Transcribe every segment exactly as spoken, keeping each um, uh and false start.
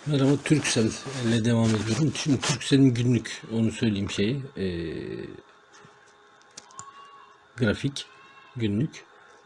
Merhaba, Turkcell ile devam ediyorum. Şimdi Turkcell'in günlük, onu söyleyeyim şeyi, e, grafik günlük.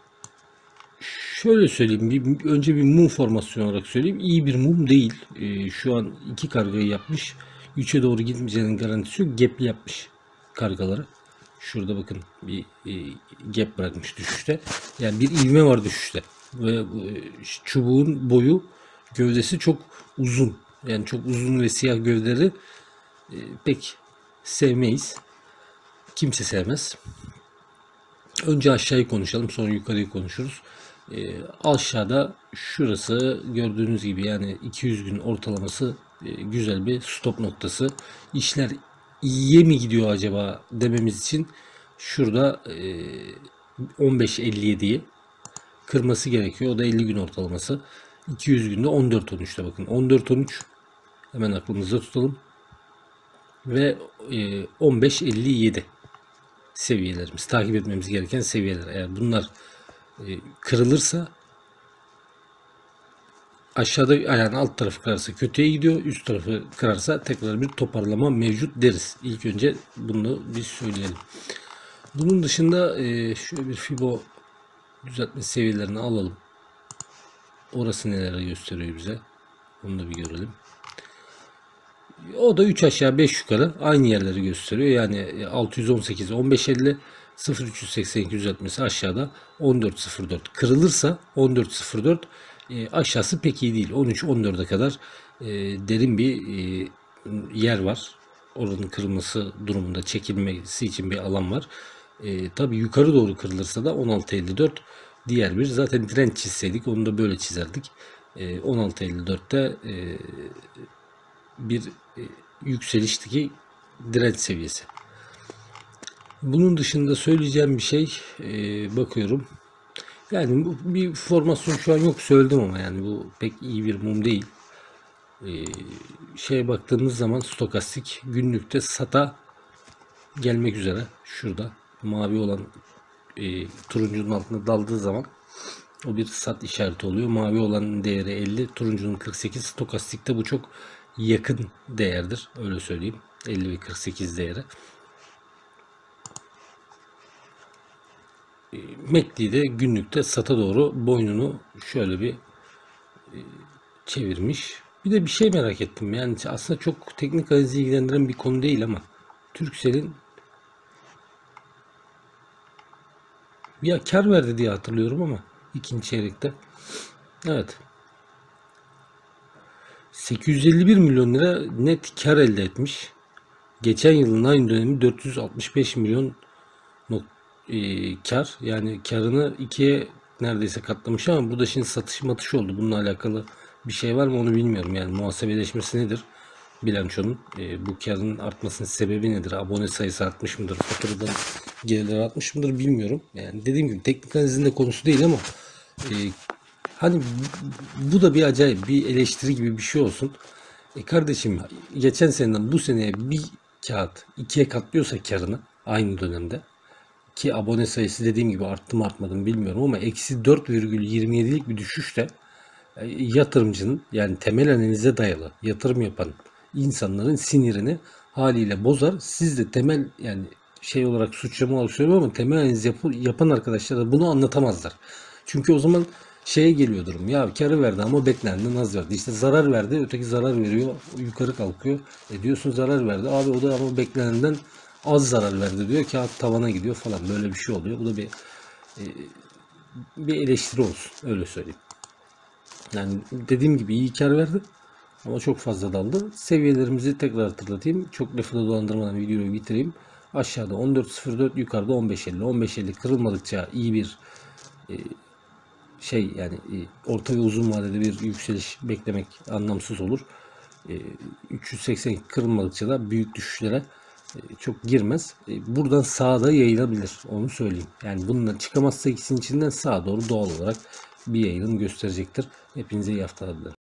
Şöyle söyleyeyim, bir, önce bir mum formasyonu olarak söyleyeyim. İyi bir mum değil. E, şu an iki kargayı yapmış. üçe doğru gitmeyeceğinin garantisi yok. Gap'li yapmış kargaları. Şurada bakın bir e, gap bırakmış düşüşte. Yani bir ivme var düşüşte. Ve e, çubuğun boyu, gövdesi çok uzun. Yani çok uzun ve siyah gövdeleri e, pek sevmeyiz. Kimse sevmez. Önce aşağıyı konuşalım, sonra yukarıyı konuşuruz. E, aşağıda şurası gördüğünüz gibi, yani iki yüz gün ortalaması e, güzel bir stop noktası. İşler iyiye mi gidiyor acaba dememiz için şurada e, on beş elli yediyi kırması gerekiyor. O da elli gün ortalaması. iki yüz günde on dört on üçte bakın. on dört on üç hemen aklımızda tutalım. Ve e, on beş elli yedi seviyelerimiz. Takip etmemiz gereken seviyeler. Eğer bunlar e, kırılırsa, aşağıda yani alt tarafı kırarsa kötüye gidiyor. Üst tarafı kırarsa tekrar bir toparlama mevcut deriz. İlk önce bunu bir söyleyelim. Bunun dışında e, şöyle bir Fibo düzeltme seviyelerini alalım. Orası neler gösteriyor bize. Onu da bir görelim. O da üç aşağı beş yukarı aynı yerleri gösteriyor. Yani altı yüz on sekiz on beş elli, sıfır üç seksen iki düzeltmesi aşağıda on dört sıfır dört. Kırılırsa on dört sıfır dört, e, aşağısı pek iyi değil. on üç on dörde kadar e, derin bir e, yer var. Oranın kırılması durumunda çekilmesi için bir alan var. E, tabii yukarı doğru kırılırsa da on altı elli dört diğer bir. Zaten direnç çizseydik onu da böyle çizerdik. E, on altı elli dörtte e, bir e, yükselişteki direnç seviyesi. Bunun dışında söyleyeceğim bir şey, e, bakıyorum. Yani bu bir formasyon şu an yok, söyledim ama yani bu pek iyi bir mum değil. E, şeye baktığımız zaman stokastik günlükte sata gelmek üzere. Şurada mavi olan e, turuncunun altına daldığı zaman o bir sat işareti oluyor. Mavi olan değeri elli, turuncunun kırk sekiz. Stokastikte bu çok yakın değerdir. Öyle söyleyeyim. elli ve kırk sekiz değeri. M A C D'de günlükte sata doğru boynunu şöyle bir çevirmiş. Bir de bir şey merak ettim. Yani aslında çok teknik analizi ilgilendiren bir konu değil ama Turkcell'in ya kar verdi diye hatırlıyorum ama ikinci çeyrekte. Evet. sekiz yüz elli bir milyon lira net kar elde etmiş. Geçen yılın aynı dönemi dört yüz altmış beş milyon e, kar. Yani karını ikiye neredeyse katlamış ama bu da şimdi satış matış oldu. Bununla alakalı bir şey var mı onu bilmiyorum. Yani muhasebeleşmesi nedir? Bilançonun e, bu karın artmasının sebebi nedir? Abone sayısı artmış mıdır? Faturadan gelirler artmış mıdır bilmiyorum. Yani dediğim gibi teknik analizin de konusu değil ama e, hani bu da bir acayip bir eleştiri gibi bir şey olsun. E kardeşim, geçen seneden bu seneye bir kağıt ikiye katlıyorsa karını aynı dönemde, ki abone sayısı dediğim gibi arttı mı artmadı mı bilmiyorum ama eksi dört virgül yirmi yedilik bir düşüşte e, yatırımcının, yani temel analize dayalı yatırım yapan insanların sinirini haliyle bozar. Siz de temel, yani şey olarak suçlama olarak söylüyorum ama temel analiz yap yapan arkadaşlar da bunu anlatamazlar. Çünkü o zaman şeye geliyor durum. Ya karı verdi ama beklenenden az verdi. İşte zarar verdi, öteki zarar veriyor, yukarı kalkıyor. E diyorsun zarar verdi. Abi o da ama beklenenden az zarar verdi diyor. Kağıt tavana gidiyor falan. Böyle bir şey oluyor. Bu da bir e, bir eleştiri olsun. Öyle söyleyeyim. Yani dediğim gibi iyi kar verdi ama çok fazla daldı. Seviyelerimizi tekrar hatırlatayım. Çok lafı da dolandırmadan videoyu bitireyim. Aşağıda on dört sıfır dört, yukarıda on beş elli. on beş elli kırılmadıkça iyi bir e, şey, yani e, orta ve uzun vadede bir yükseliş beklemek anlamsız olur. E, üç yüz seksen kırılmadıkça da büyük düşüşlere e, çok girmez. E, buradan sağa da yayılabilir. Onu söyleyeyim. Yani bununla çıkamazsa ikisinin içinden sağa doğru doğal olarak bir yayılım gösterecektir. Hepinize iyi haftalar dilerim.